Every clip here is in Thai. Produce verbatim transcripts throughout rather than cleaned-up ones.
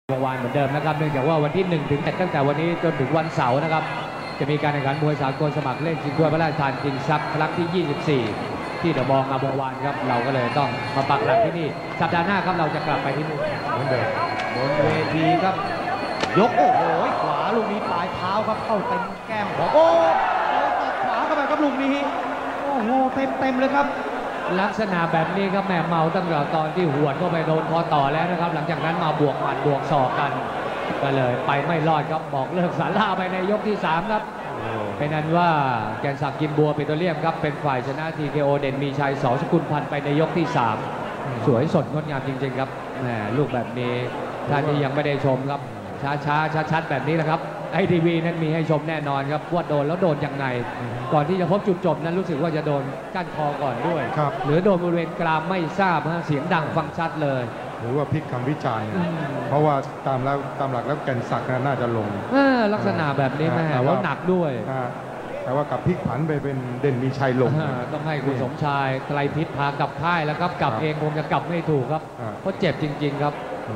วงวานเหมือนเดิมนะครับเนื่องจากว่าวันที่หนึ่งถึงเจ็ดตั้งแต่วันนี้จนถึงวันเสาร์นะครับจะมีการแข่งขันมวยสากลสมัครเล่นชิงถ้วยพระราชทานคิงส์คัพครั้งที่ยี่สิบสี่ที่เดอะมอลล์งามวงวานครับเราก็เลยต้องมาปักหลักที่นี่สัปดาห์หน้าครับเราจะกลับไปที่นู่นเหมือนเดิมบนเวทีครับยกโอ้โหขวาลูกนี้ปลายเท้าครับเข้าเต็มแก้มของโอ้โหตัดขวาเข้าไปครับลูกนี้โอ้โหเต็มเต็มเลยครับลักษณะแบบนี้ครับแม่เมาตั้งแต่ตอนที่หวดเข้าไปโดนคอต่อแล้วนะครับหลังจากนั้นมาบวกหมัดบวกศอกกันก็เลยไปไม่รอดครับบอกเลิกสาราไปในยกที่สามครับเป็นนั้นว่าแกนศักดิ์กินบัวปิโตรเลียมครับเป็นฝ่ายชนะ ที เค โอ เด่นมีชัยสอสกุลพันธ์ไปในยกที่สามสวยสดงดงามจริงๆครับแหมลูกแบบนี้ท่านที่ยังไม่ได้ชมครับช้าช้าชัดชัดแบบนี้นะครับไอทีวีนั้นมีให้ชมแน่นอนครับว่าโดนแล้วโดนยังไงก่อนที่จะพบจุดจบนั้นรู้สึกว่าจะโดนก้านคอก่อนด้วยหรือโดนบริเวณกรามไม่ทราบเสียงดังฟังชัดเลยหรือว่าพลิกคำวิจารณ์เพราะว่าตามแล้วตามหลักแล้วแกนศักดิ์น่าจะลงลักษณะแบบนี้แม่แล้วหนักด้วยแต่ว่ากับพลิกผันไปเป็นเด่นมีชัยลงต้องให้คุณสมชายไตรพิษพากลับค่ายแล้วครับกลับเองคงจะกลับไม่ถูกครับเพราะเจ็บจริงๆครับ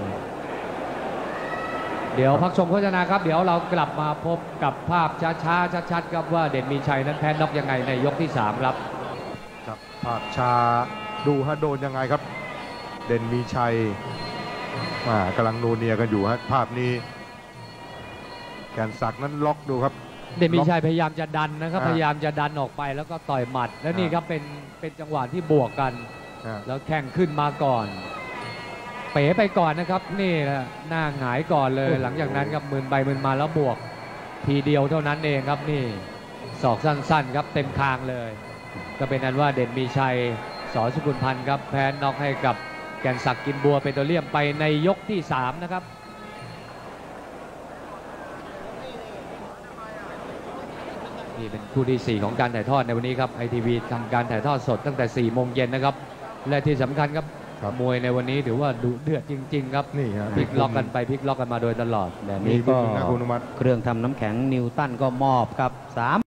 เดี๋ยวพักชมโฆษณาครับเดี๋ยวเรากลับมาพบกับภาพช้าๆชัดๆครับว่าเด่นมีชัยนั้นแพ้น็อกยังไงในยกที่สามครับครับภาพช้าดูฮะโดนยังไงครับเด่นมีชัยกำลังโนเนียกันอยู่ฮะภาพนี้แกนศักดิ์นั้นล็อกดูครับเด่นมีชัยพยายามจะดันนะครับพยายามจะดันออกไปแล้วก็ต่อยหมัดแล้วนี่ครับเป็นเป็นจังหวะที่บวกกันแล้วแข่งขึ้นมาก่อนเป๋ไปก่อนนะครับนี่แหละหน้าหงายก่อนเลยหลังจากนั้นครับมืนไปมืนมาแล้วบวกทีเดียวเท่านั้นเองครับนี่ศอกสั้นๆครับเต็มคางเลยก็เป็นนั้นว่าเด่นมีชัยสอสกุลพันธ์ครับแพ้น็อกให้กับแกนศักดิ์กินบัวปิโตรเลียมไปในยกที่สามนะครับนี่เป็นคู่ที่สี่ของการถ่ายทอดในวันนี้ครับไอทีวีทำการถ่ายทอดสดตั้งแต่สี่โมงเย็นนะครับและที่สำคัญครับมวยในวันนี้ถือว่าดุเดือดจริงๆครับพลิกล็อกกันไปพลิกล็อกกันมาโดยตลอดแบบนี้ก็เครื่องทำน้ำแข็งนิวตันก็มอบครับสาม